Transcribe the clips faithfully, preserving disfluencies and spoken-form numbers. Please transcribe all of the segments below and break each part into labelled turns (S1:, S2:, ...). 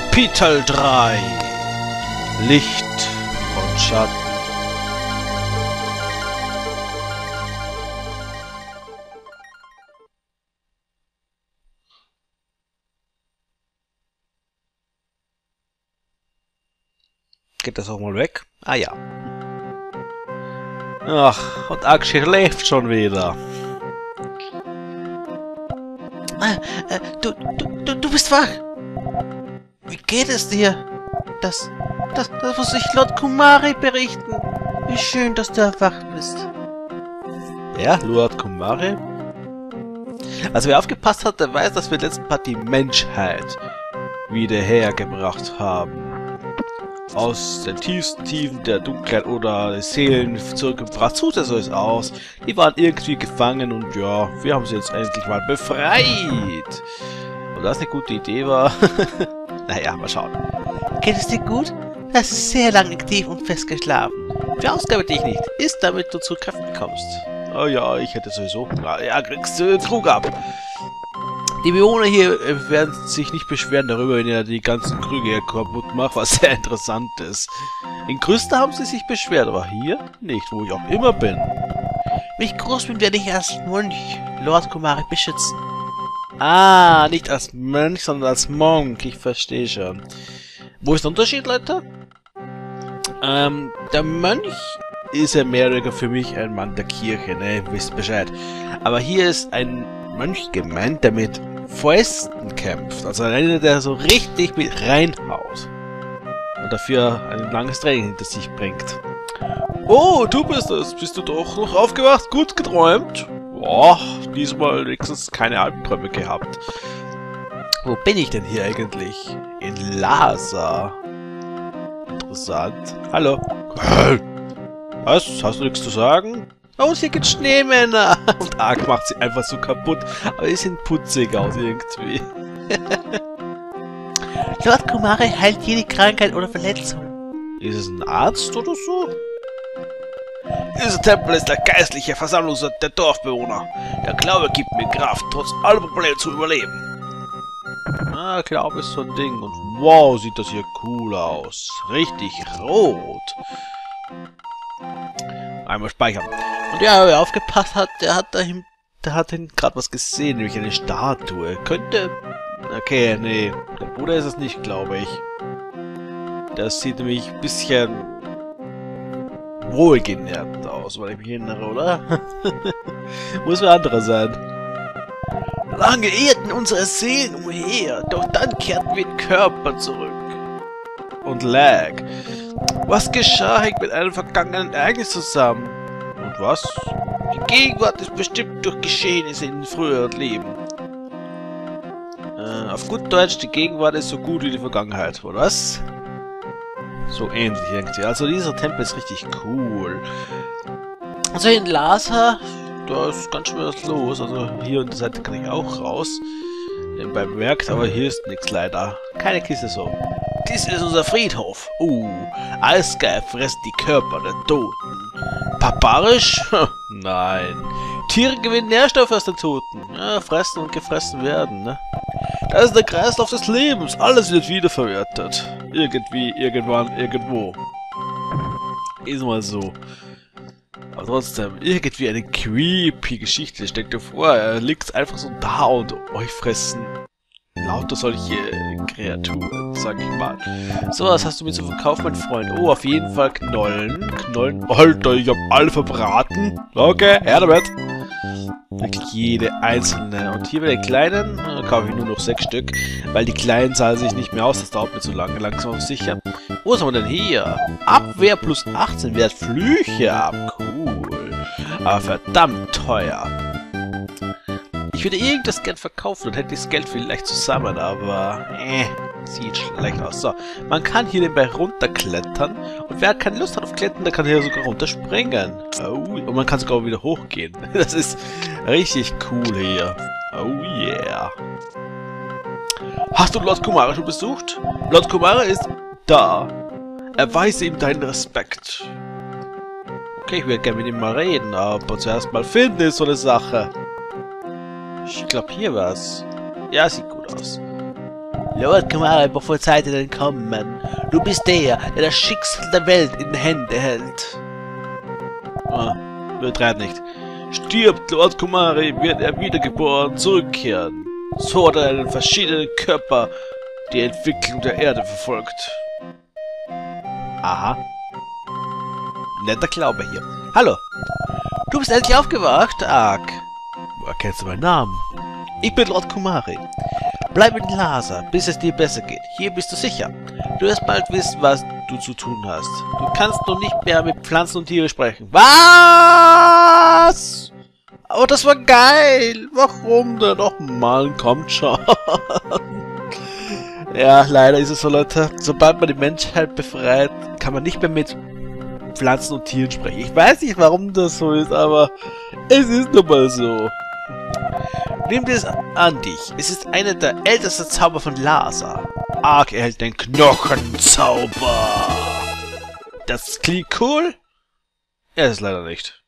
S1: Kapitel drei Licht und Schatten. Geht das auch mal weg? Ah ja. Ach, und Akshay lebt schon wieder.
S2: Ah, äh, du, du, du, du bist wach. Wie geht es dir? Das, das, das muss ich Lord Kumari berichten. Wie schön, dass du erwacht bist.
S1: Ja, Lord Kumari? Also wer aufgepasst hat, der weiß, dass wir letzten Part die Menschheit wieder hergebracht haben. Aus den tiefsten Tiefen der Dunkelheit oder Seelen zurückgebracht. So sieht es aus. Die waren irgendwie gefangen und ja, wir haben sie jetzt endlich mal befreit. Und das eine gute Idee war. Naja, mal schauen.
S2: Geht es dir gut? Du hast sehr lange tief und fest geschlafen.
S1: Verausgabe dich nicht. Ist, damit du zu Kräften kommst. Oh ja, ich hätte sowieso Hunger. Ja, kriegst du Trug ab. Die Bewohner hier äh, werden sich nicht beschweren darüber, wenn ihr die ganzen Krüge hier kaputt macht, was sehr interessant ist. In Krüster haben sie sich beschwert, aber hier nicht, wo ich auch immer bin.
S2: Wenn ich groß bin, werde ich als Mönch Lord Kumari beschützen.
S1: Ah, nicht als Mönch, sondern als Monk, ich verstehe schon. Wo ist der Unterschied, Leute? Ähm, der Mönch ist ja mehr oder weniger für mich ein Mann der Kirche, ne, wisst Bescheid. Aber hier ist ein Mönch gemeint, der mit Fäusten kämpft. Also einer, der so richtig mit reinhaut. Und dafür ein langes Training hinter sich bringt. Oh, du bist es. Bist du doch noch aufgewacht? Gut geträumt? Boah, diesmal wenigstens keine Albträume gehabt. Wo bin ich denn hier eigentlich? In Lhasa. Interessant. Hallo. Was? Hast du nichts zu sagen? Oh, hier gibt's Schneemänner! Und Ark macht sie einfach so kaputt. Aber die sehen putzig aus irgendwie.
S2: Lord Kumari heilt jede Krankheit oder Verletzung.
S1: Ist es ein Arzt oder so? Dieser Tempel ist der geistliche Versammlungsort der Dorfbewohner. Der Glaube gibt mir Kraft, trotz aller Probleme zu überleben. Ah, Glaube ist so ein Ding. Und wow, sieht das hier cool aus. Richtig rot. Einmal speichern. Und ja, wer aufgepasst hat, der hat da hin, der hat gerade was gesehen, nämlich eine Statue. Könnte... Okay, nee. Der Bruder ist es nicht, glaube ich. Das sieht nämlich ein bisschen... wohlgenährt aus, weil ich mich erinnere, oder? Muss wer anderer sein. Lange irrten unsere Seelen umher, doch dann kehrten wir in den Körper zurück. Und lag. Was geschah, hängt mit einem vergangenen Ereignis zusammen. Und was? Die Gegenwart ist bestimmt durch Geschehnisse in den früheren Leben. Äh, auf gut Deutsch, die Gegenwart ist so gut wie die Vergangenheit, oder was? So ähnlich irgendwie. Also dieser Tempel ist richtig cool. Also in Lhasa, da ist ganz schön was los. Also hier an der Seite kann ich auch raus. Nebenbei bemerkt, aber hier ist nichts leider. Keine Kiste so. Dies ist unser Friedhof. Uh, Eisgeier frisst die Körper der Toten. Barbarisch? Nein. Tiere gewinnen Nährstoffe aus den Toten. Ja, fressen und gefressen werden, ne? Das ist der Kreislauf des Lebens. Alles wird wiederverwertet. Irgendwie, irgendwann, irgendwo. Ist mal so. Aber trotzdem, irgendwie eine creepy Geschichte. Stellt dir vor, er liegt einfach so da und euch fressen lauter solche Kreaturen, sag ich mal. So, was hast du mir zu verkaufen, mein Freund? Oh, auf jeden Fall Knollen. Knollen. Alter, ich hab alle verbraten. Okay, her damit. Wirklich jede einzelne. Und hier bei den kleinen äh, kaufe ich nur noch sechs Stück, weil die kleinen zahlen sich nicht mehr aus. Das dauert mir zu lange. Langsam aber sicher. Wo ist man denn hier? Abwehr plus achtzehn wehrt Flüche ab. Cool. Aber verdammt teuer. Ich würde irgendwas gern verkaufen und hätte das Geld vielleicht zusammen, aber äh, sieht schlecht aus. So, man kann hier nebenbei runterklettern und wer keine Lust hat auf Klettern, der kann hier sogar runterspringen. Oh, und man kann sogar wieder hochgehen. Das ist richtig cool hier. Oh yeah. Hast du Lord Kumari schon besucht? Lord Kumari ist da. Erweise ihm deinen Respekt. Okay, ich würde gerne mit ihm mal reden, aber zuerst mal finden ist so eine Sache. Ich glaube, hier war's. Ja, sieht gut aus.
S2: Lord Kumari prophezeit dir dein Kommen. Du bist der, der das Schicksal der Welt in den Händen hält.
S1: Ah, übertreibt nicht. Stirbt Lord Kumari, wird er wiedergeboren zurückkehren. So hat er einen verschiedenen Körper die Entwicklung der Erde verfolgt.
S2: Aha. Netter Glaube hier. Hallo. Du bist endlich aufgewacht, Ark. Woher kennst du meinen Namen? Ich bin Lord Kumari. Bleib in Lhasa, bis es dir besser geht. Hier bist du sicher. Du wirst bald wissen, was du zu tun hast. Du kannst noch nicht mehr mit Pflanzen und Tieren sprechen. Was? Aber das war geil. Warum denn? Doch mal, kommt schon. Ja, leider ist es so, Leute. Sobald man die Menschheit befreit, kann man nicht mehr mit Pflanzen und Tieren sprechen. Ich weiß nicht, warum das so ist, aber es ist nun mal so. Nimm das an dich. Es ist einer der ältesten Zauber von Lhasa. Ark erhält den Knochenzauber. Das klingt cool?
S1: Er ist leider nicht.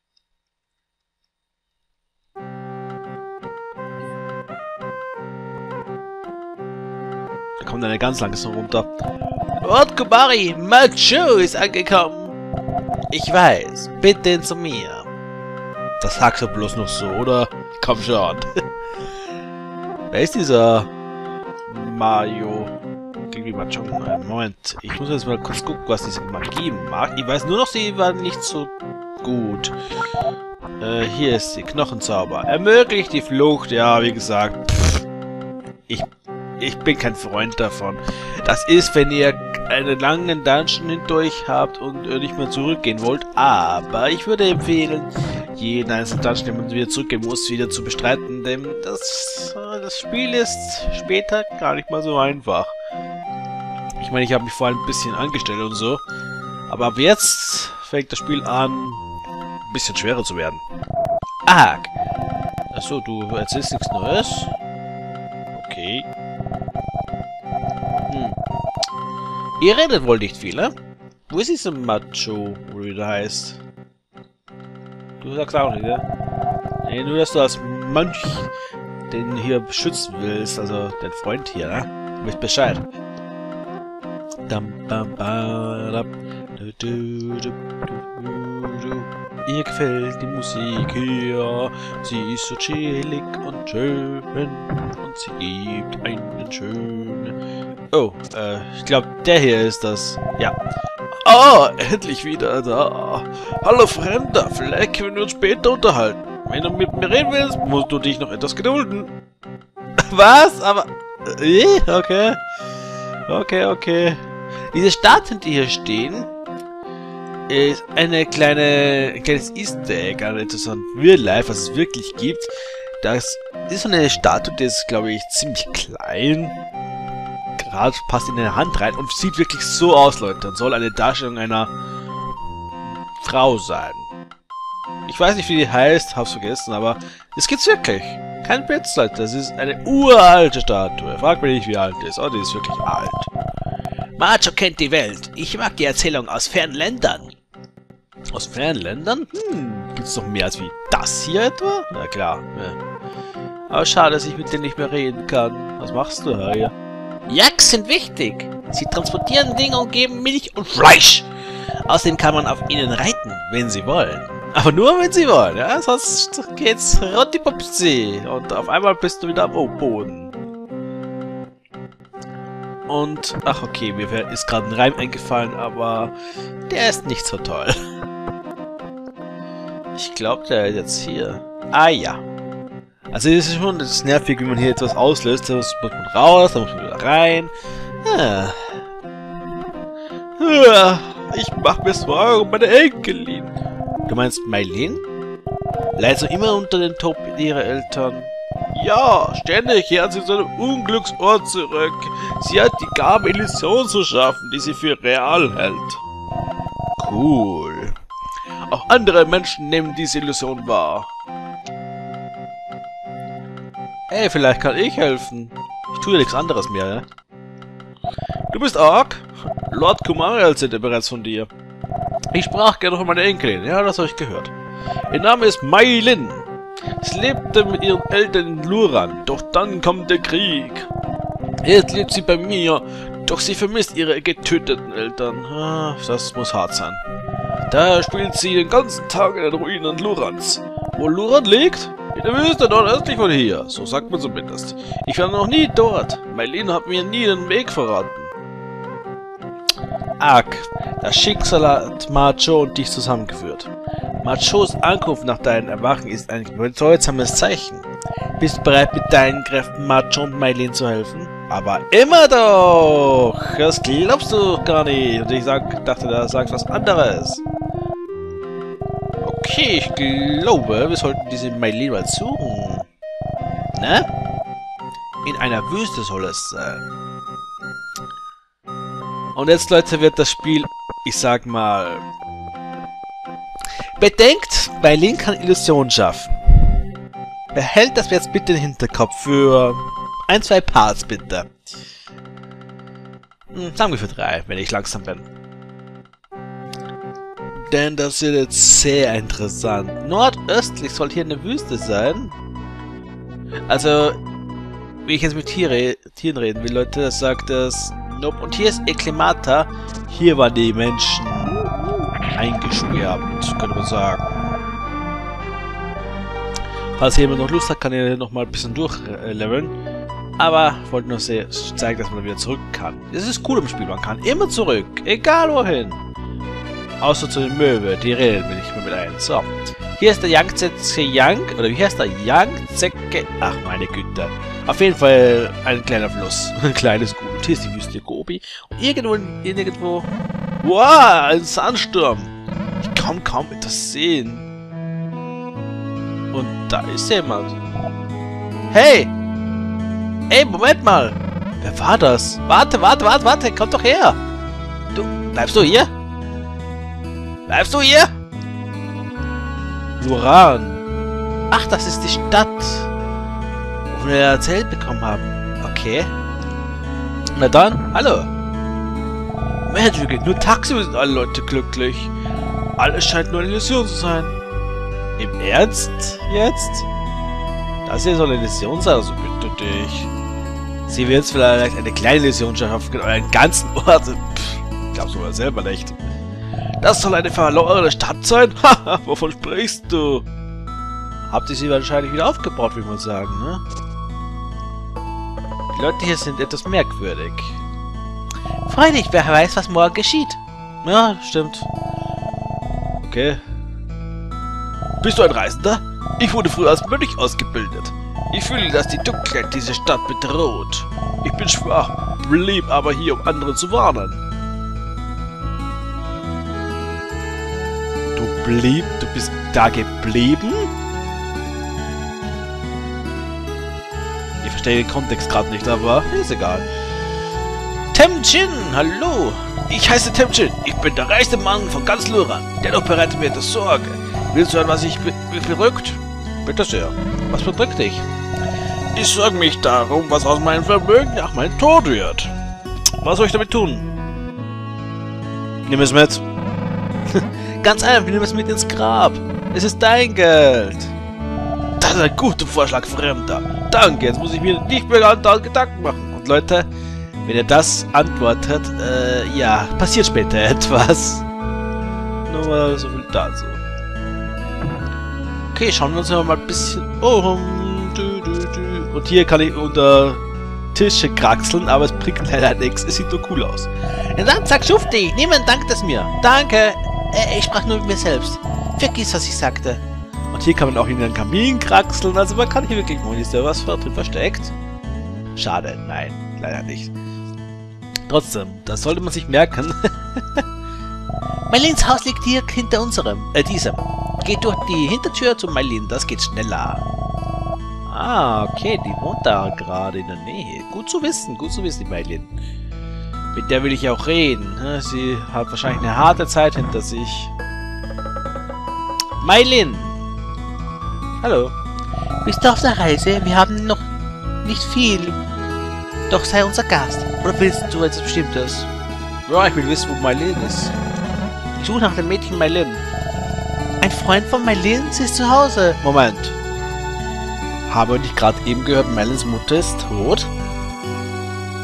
S1: Da kommt eine ganz langsam runter.
S2: Lord Kumari, Macho ist angekommen. Ich weiß. Bitte zu mir.
S1: Das sagst du bloß noch so, oder? Komm schon. Wer ist dieser Mario? Irgendwie Macho. Moment, ich muss jetzt mal kurz gucken, was diese Magie macht. Ich weiß nur noch, sie war nicht so gut. Äh, hier ist die Knochenzauber. Ermöglicht die Flucht. Ja, wie gesagt. Pff, ich, ich bin kein Freund davon. Das ist, wenn ihr einen langen Dungeon hindurch habt und äh, nicht mehr zurückgehen wollt. Aber ich würde empfehlen, jeden einzelnen Dungeon, den man wieder zurückgehen muss, wieder zu bestreiten, denn das, das Spiel ist später gar nicht mal so einfach. Ich meine, ich habe mich vorhin ein bisschen angestellt und so, aber ab jetzt fängt das Spiel an, ein bisschen schwerer zu werden. Ark! Achso, du erzählst nichts Neues? Okay. Hm. Ihr redet wohl nicht viel, ne? Wo ist dieser Macho, wie der heißt? Du sagst auch nicht, ne? Nee, nur, dass du als Mönch den hier beschützen willst, also den Freund hier, ne? Du weißt Bescheid. Ihr gefällt die Musik hier, sie ist so chillig und schön und sie gibt einen schönen... Oh, äh, ich glaube, der hier ist das. Ja. Ah, endlich wieder da. Hallo Fremder, vielleicht können wir uns später unterhalten. Wenn du mit mir reden willst, musst du dich noch etwas gedulden. Was? Aber... Äh, okay. Okay, okay. Diese Statuen, die hier stehen, ist eine kleine, ein kleines Easter Egg, also etwas von Real Life, was es wirklich gibt. Das ist so eine Statue, die ist, glaube ich, ziemlich klein. Gerade passt in eine Hand rein und sieht wirklich so aus, Leute. Und soll eine Darstellung einer Frau sein. Ich weiß nicht, wie die heißt, hab's vergessen, aber es gibt's wirklich. Kein Witz, Leute. Das ist eine uralte Statue. Frag mich nicht, wie alt die ist. Oh, die ist wirklich alt. Macho kennt die Welt. Ich mag die Erzählung aus fernen Ländern. Aus fernen Ländern? Hm, gibt's noch mehr als wie das hier etwa? Na klar. Ja. Aber schade, dass ich mit denen nicht mehr reden kann. Was machst du hier? Yaks sind wichtig. Sie transportieren Dinge und geben Milch und Fleisch. Außerdem kann man auf ihnen reiten, wenn sie wollen. Aber nur, wenn sie wollen, ja? Sonst geht's rottipopsi. Und auf einmal bist du wieder am Boden. Und, ach okay, mir ist gerade ein Reim eingefallen, aber der ist nicht so toll. Ich glaube, der ist jetzt hier. Ah ja. Also es ist schon, das ist nervig, wie man hier etwas auslöst. Da muss man raus, da muss man wieder rein. Ja. Ja, ich mach mir Sorgen um meine Enkelin. Du meinst Maylin? Leidet so immer unter den Tod ihrer Eltern. Ja, ständig kehren sie zu einem Unglücksort zurück. Sie hat die Gabe, Illusion zu schaffen, die sie für real hält. Cool. Auch andere Menschen nehmen diese Illusion wahr. Ey, vielleicht kann ich helfen. Ich tue ja nichts anderes mehr, ne? Du bist Ark? Lord Kumari erzählte bereits von dir. Ich sprach gerne von meiner Enkelin. Ja, das habe ich gehört. Ihr Name ist Maylin. Sie lebte mit ihren Eltern in Luran, doch dann kommt der Krieg. Jetzt lebt sie bei mir, doch sie vermisst ihre getöteten Eltern. Ah, das muss hart sein. Daher spielt sie den ganzen Tag in den Ruinen Lurans. Wo Luran liegt? In der Wüste nordöstlich von hier, so sagt man zumindest. Ich war noch nie dort. Maylin hat mir nie den Weg verraten. Arg, das Schicksal hat Macho und dich zusammengeführt. Machos Ankunft nach deinem Erwachen ist ein bedeutsames Zeichen. Bist du bereit, mit deinen Kräften Macho und Maylin zu helfen? Aber immer doch! Das glaubst du gar nicht. Und ich sag, dachte, da sagst was anderes. Okay, ich glaube, wir sollten diese Maylin mal suchen. Ne? In einer Wüste soll es sein. Und jetzt, Leute, wird das Spiel, ich sag mal... Bedenkt, Maylin kann Illusionen schaffen. Behält das jetzt bitte im Hinterkopf für ein, zwei Parts, bitte. Hm, sagen wir für drei, wenn ich langsam bin. Denn das wird jetzt sehr interessant. Nordöstlich soll hier eine Wüste sein. Also, wie ich jetzt mit Tiere, Tieren reden will, Leute, das sagt das... Nope. Und hier ist Eklemata. Hier waren die Menschen eingesperrt, könnte man sagen. Falls jemand noch Lust hat, kann er noch mal ein bisschen durchleveln. Aber ich wollte nur sehr zeigen, dass man wieder zurück kann. Das ist cool im Spiel, man kann immer zurück, egal wohin. Außer zu den Möwe, die reden will ich mal mit ein. So, hier ist der Yangtze Yang, oder wie heißt der? Yangtze... Ach meine Güte. Auf jeden Fall ein kleiner Fluss, ein kleines Gut. Hier ist die Wüste Gobi. Und irgendwo, irgendwo... Wow, ein Sandsturm. Ich kann kaum etwas sehen. Und da ist jemand. Hey! Ey, Moment mal! Wer war das? Warte, warte, warte, warte, komm doch her! Du, bleibst du hier? Bleibst du hier? Luran. Ach, das ist die Stadt, wo wir erzählt bekommen haben. Okay. Na dann, hallo. Mensch, wirklich, nur tagsüber sind alle Leute glücklich. Alles scheint nur eine Illusion zu sein. Im Ernst? Jetzt? Das hier soll eine Illusion sein, also bitte dich. Sie wird es vielleicht eine kleine Illusion schaffen, oder einen ganzen Ort. Pff, ich glaub's sogar selber nicht. Das soll eine verlorene Stadt sein? Haha, wovon sprichst du? Habt ihr sie wahrscheinlich wieder aufgebaut, wie man sagen, ne? Die Leute hier sind etwas merkwürdig. Freilich, wer weiß, was morgen geschieht. Ja, stimmt. Okay. Bist du ein Reisender? Ich wurde früher als Mönch ausgebildet. Ich fühle, dass die Dunkelheit diese Stadt bedroht. Ich bin schwach, blieb aber hier, um andere zu warnen. Du blieb, du bist da geblieben? Ich verstehe den Kontext gerade nicht, aber ist egal. Temujin, hallo. Ich heiße Temujin. Ich bin der reichste Mann von ganz Luran. Dennoch bereitet mir das Sorge. Willst du hören, was ich be mich bedrückt? Bitte sehr. Was bedrückt dich? Ich sorge mich darum, was aus meinem Vermögen nach meinem Tod wird. Was soll ich damit tun? Nimm es mit. Ganz einfach, nimm es mit ins Grab. Es ist dein Geld. Das ist ein guter Vorschlag, Fremder. Danke, jetzt muss ich mir nicht mehr andauernd Gedanken machen. Und Leute, wenn ihr das antwortet, äh, ja, passiert später etwas. Nur mal so viel dazu. Okay, schauen wir uns mal ein bisschen um. Und hier kann ich unter Tische kraxeln, aber es bringt leider nichts. Es sieht nur cool aus. Ja, dann sag Schufti, niemand dankt es mir. Danke. Äh, ich sprach nur mit mir selbst. Vergiss, was ich sagte. Und hier kann man auch in den Kamin kraxeln. Also man kann hier wirklich... Oh, ist da was drin versteckt? Schade, nein, leider nicht. Trotzdem, das sollte man sich merken. Maylins Haus liegt hier hinter unserem, äh, diesem. Geht durch die Hintertür zu Maylin, das geht schneller. Ah, okay, die wohnt da gerade in der Nähe. Gut zu wissen, gut zu wissen, die Maylin. Mit der will ich auch reden. Sie hat wahrscheinlich eine harte Zeit hinter sich. Maylin! Hallo. Bist du auf der Reise? Wir haben noch nicht viel. Doch sei unser Gast. Oder willst du etwas Bestimmtes? Ja, ich will wissen, wo Maylin ist. Ich suche nach dem Mädchen Maylin. Ein Freund von Maylin, sie ist zu Hause. Moment. Habe ich gerade eben gehört, Maylins Mutter ist tot?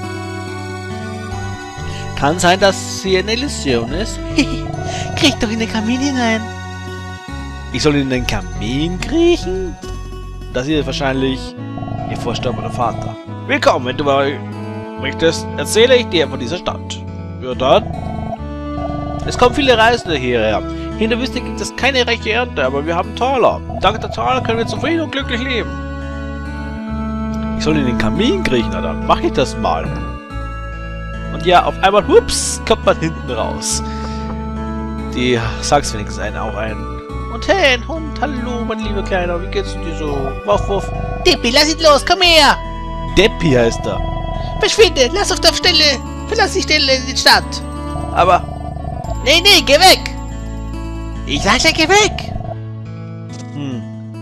S1: Kann sein, dass sie eine Illusion ist.
S2: Kriech doch in den Kamin hinein.
S1: Ich soll in den Kamin kriechen? Das hier ist wahrscheinlich ihr verstorbener Vater. Willkommen, wenn du mal möchtest, erzähle ich dir von dieser Stadt. Ja dann. Es kommen viele Reisende hierher. Hier in der Wüste gibt es keine reiche Ernte, aber wir haben Taler. Dank der Taler können wir zufrieden und glücklich leben. Ich soll in den Kamin kriechen, na dann mach ich das mal. Und ja, auf einmal, hups, kommt man hinten raus. Die sag's wenigstens einen auch ein. Und hey, ein Hund, hallo, mein lieber Kleiner, wie geht's dir so? Wuff, wuff.
S2: Dippi, lass ihn los, komm her!
S1: Deppi heißt er.
S2: Verschwinde, lass auf der Stelle, verlass die Stelle in die Stadt.
S1: Aber,
S2: Nee, nee, geh weg! Ich sag ja, geh weg!
S1: hm.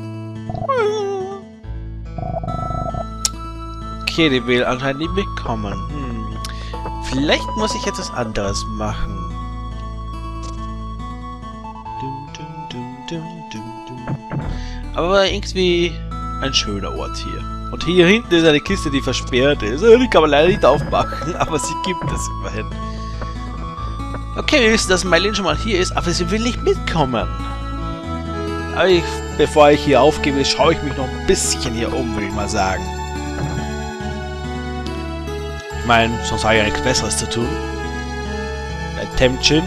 S1: Okay, die will anscheinend nicht mitkommen. Hm. Vielleicht muss ich etwas anderes machen. Dum, dum, dum, dum, dum, dum. Aber irgendwie ein schöner Ort hier. Und hier hinten ist eine Kiste, die versperrt ist. Die kann man leider nicht aufmachen, aber sie gibt es immerhin. Okay, wir wissen, dass Maylene schon mal hier ist, aber sie will nicht mitkommen. Aber ich, bevor ich hier aufgebe, schaue ich mich noch ein bisschen hier um, würde ich mal sagen. Ich meine, sonst habe ich ja nichts Besseres zu tun. Ein Tempchen.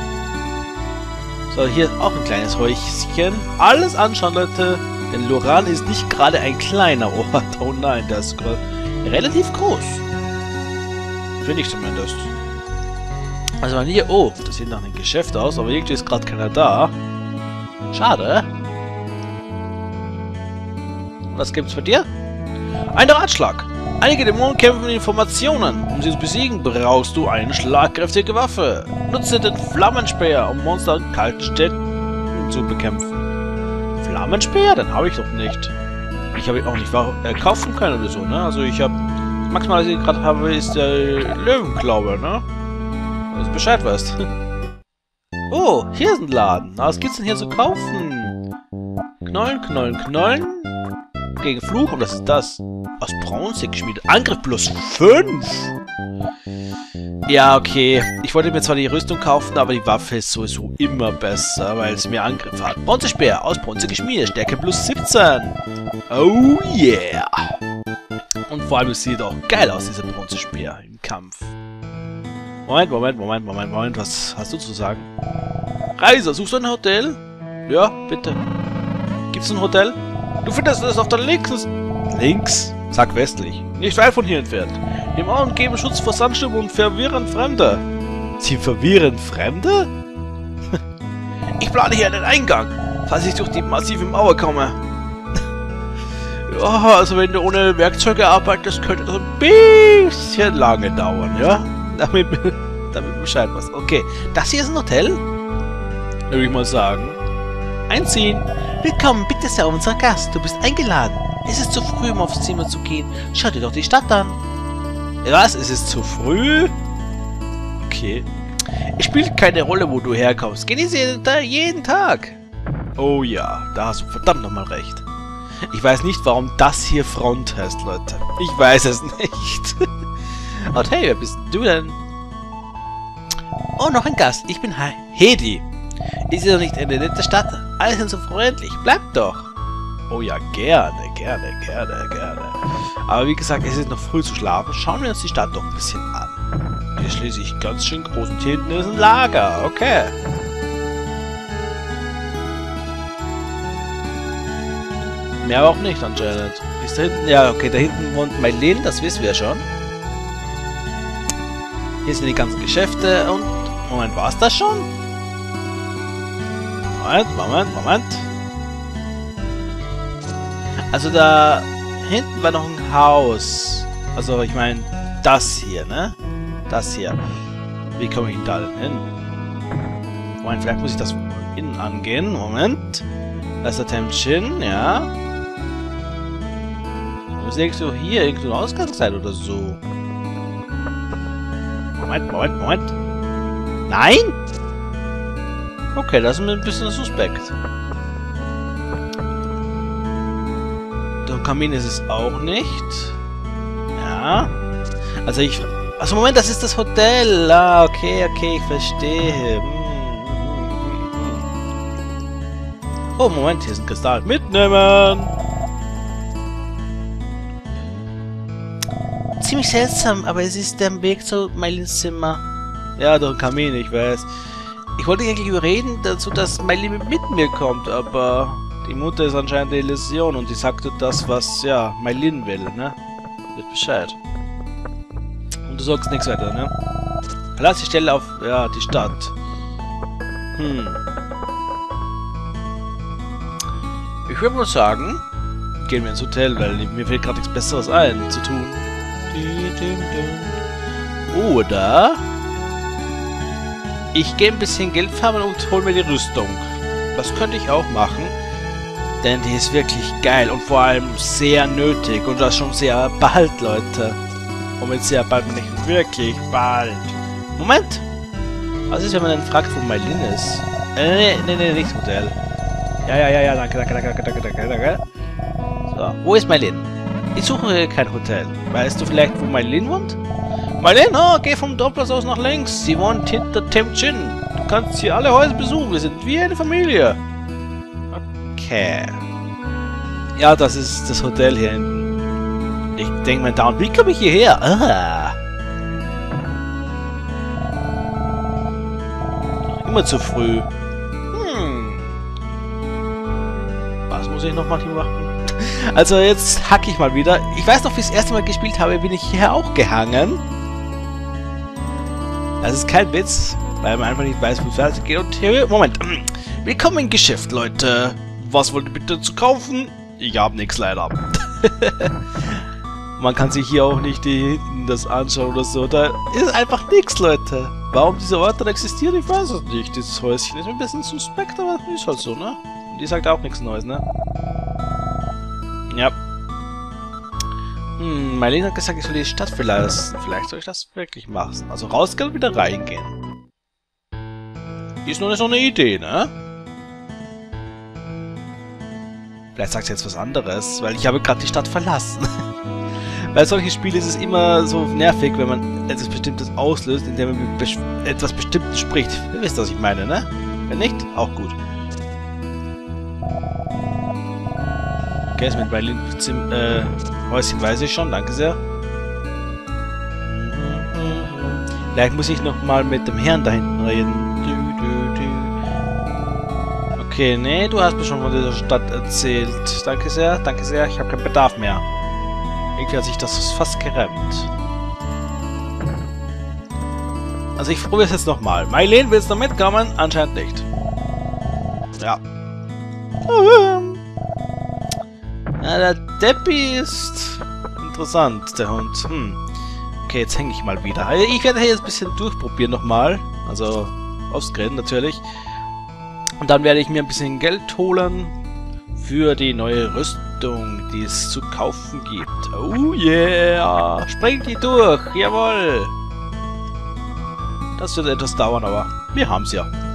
S1: So, hier ist auch ein kleines Häuschen. Alles anschauen, Leute. Denn Loran ist nicht gerade ein kleiner Ort. Oh nein, der ist relativ groß. Finde ich zumindest. Also man hier... Oh, das sieht nach einem Geschäft aus, aber irgendwie ist gerade keiner da. Schade. Was gibt's für dir? Ein Ratschlag. Einige Dämonen kämpfen mit Informationen. Um sie zu besiegen, brauchst du eine schlagkräftige Waffe. Nutze den Flammenspeer, um Monster in kalten Städten zu bekämpfen. Flammenspeer? Den habe ich doch nicht. Ich habe ihn auch nicht äh, kaufen können oder so, ne? Also ich habe... Maximal, was ich gerade habe, ist der Löwenklaue, ne? Also Bescheid weißt. Oh, hier ist ein Laden. Na, was gibt's denn hier zu kaufen? Knollen, Knollen, Knollen. Gegen Fluch, und was ist das? Aus Bronze geschmiedet. Angriff plus fünf. Ja, okay. Ich wollte mir zwar die Rüstung kaufen, aber die Waffe ist sowieso immer besser, weil es mehr Angriff hat. Bronzespeer, aus Bronze geschmiedet. Stärke plus siebzehn. Oh yeah. Und vor allem, es sieht auch geil aus, dieser Bronzespeer im Kampf. Moment, Moment, Moment, Moment, Moment. Was hast du zu sagen? Reiser, suchst du ein Hotel? Ja, bitte. Gibt's ein Hotel? Du findest es auf der links... Links? Sag westlich. Nicht weit von hier entfernt. Die Mauern geben Schutz vor Sandsturm und verwirren Fremde. Sie verwirren Fremde? Ich plane hier einen Eingang, falls ich durch die massive Mauer komme. Ja, also wenn du ohne Werkzeuge arbeitest, könnte das ein bisschen lange dauern, ja? Damit, damit du Bescheid weißt. Okay, das hier ist ein Hotel? Würde ich mal sagen. Einziehen.
S2: Willkommen, bitte sehr, unser Gast. Du bist eingeladen. Es ist zu früh, um aufs Zimmer zu gehen. Schau dir doch die Stadt an.
S1: Was? Ist es zu früh? Okay. Es spielt keine Rolle, wo du herkommst. Genieße jeden, jeden Tag. Oh ja, da hast du verdammt nochmal recht. Ich weiß nicht, warum das hier Front heißt, Leute. Ich weiß es nicht. Und hey, wer bist du denn?
S2: Oh, noch ein Gast. Ich bin He
S1: Hedi.
S2: Ist ja doch nicht eine nette Stadt. Alle sind so freundlich. Bleib doch.
S1: Oh ja, gerne, gerne, gerne, gerne. Aber wie gesagt, es ist noch früh zu schlafen. Schauen wir uns die Stadt doch ein bisschen an. Die ist schließlich ganz schön groß und hier hinten ist ein Lager. Okay. Mehr aber auch nicht anscheinend. Ist da hinten? Ja, okay, da hinten wohnt Maylene, das wissen wir schon. Hier sind die ganzen Geschäfte und... Moment, war es das schon? Moment, Moment, Moment. Also da hinten war noch ein Haus. Also ich meine, das hier, ne? Das hier. Wie komme ich denn da denn hin? Moment, vielleicht muss ich das von innen angehen. Moment. Da ist der Tempchen, ja. Muss irgendwo hier irgendwo ein Ausgang sein oder so. Moment, Moment, Moment. Nein? Okay, das ist mir ein bisschen suspekt. Der Kamin ist es auch nicht. Ja. Also ich Also Moment, das ist das Hotel. Ah, okay, okay, ich verstehe. Hm. Oh, Moment, hier ist ein Kristall. Mitnehmen!
S2: Ziemlich seltsam, aber es ist der Weg zu Mylins Zimmer.
S1: Ja, durch den Kamin, ich weiß. Ich wollte eigentlich überreden dazu, dass Mylin mit mir kommt, aber die Mutter ist anscheinend eine Illusion und die sagte das, was, ja, Mylin will, ne? Wird Bescheid. Und du sagst nichts weiter, ne? Verlass die Stelle auf, ja, die Stadt. Hm. Ich würde mal sagen, gehen wir ins Hotel, weil mir fällt gerade nichts Besseres ein zu tun. Oder ich gehe ein bisschen Geld farmen und hole mir die Rüstung. Das könnte ich auch machen, denn die ist wirklich geil und vor allem sehr nötig und das schon sehr bald, Leute. Und mit sehr bald meine ich wirklich bald. Moment! Was ist, wenn man dann fragt, wo Mylin ist? Äh, nee, nee, nee, nicht das Hotel. Ja, ja, ja, ja, danke, danke, danke, danke, danke, danke. So, wo ist Mylin? Ich suche kein Hotel. Weißt du vielleicht, wo Mylin wohnt? Mylin, oh, geh vom Dorfplatz aus nach links. Sie wohnt hinter Temujin. Du kannst hier alle Häuser besuchen. Wir sind wie eine Familie. Okay. Ja, das ist das Hotel hier hinten. Ich denke mal down. Wie komme ich hierher? Ah. Immer zu früh. Hm. Was muss ich nochmal hier machen? Also jetzt hacke ich mal wieder. Ich weiß noch, wie ich das erste Mal gespielt habe, bin ich hier auch gehangen. Das ist kein Witz, weil man einfach nicht weiß, wo es weitergeht. Und hier, Moment. Willkommen im Geschäft, Leute. Was wollt ihr bitte zu kaufen? Ich habe nichts leider. Man kann sich hier auch nicht die, das anschauen oder so. Da ist einfach nichts, Leute. Warum dieser Ort dann existiert, ich weiß es nicht. Dieses Häuschen ist ein bisschen suspekt, aber ist halt so, ne? Und die sagt auch nichts Neues, ne? Ja. Hm, Mylin hat gesagt, ich soll die Stadt verlassen. Vielleicht soll ich das wirklich machen. Also rausgehen und wieder reingehen. Ist nur so eine Idee, ne? Vielleicht sagt sie jetzt was anderes, weil ich habe gerade die Stadt verlassen. Bei solchen Spielen ist es immer so nervig, wenn man etwas Bestimmtes auslöst, indem man mit bes etwas Bestimmtes spricht. Ihr wisst, was ich meine, ne? Wenn nicht, auch gut. Okay, ist mit Mylin zum äh, Häuschen weiß ich schon, danke sehr. Vielleicht muss ich noch mal mit dem Herrn da hinten reden. Okay, nee, du hast mir schon von dieser Stadt erzählt. Danke sehr, danke sehr, ich habe keinen Bedarf mehr. Irgendwie hat sich das fast geräumt. Also ich probiere es jetzt nochmal. Mylin, willst du noch mitkommen? Anscheinend nicht. Ja. Ja, der Deppi ist interessant, der Hund. Hm. Okay, jetzt hänge ich mal wieder. Ich werde hier jetzt ein bisschen durchprobieren nochmal. Also ausgrillen natürlich. Und dann werde ich mir ein bisschen Geld holen für die neue Rüstung, die es zu kaufen gibt. Oh yeah! Springt die durch! Jawohl! Das wird etwas dauern, aber wir haben es ja.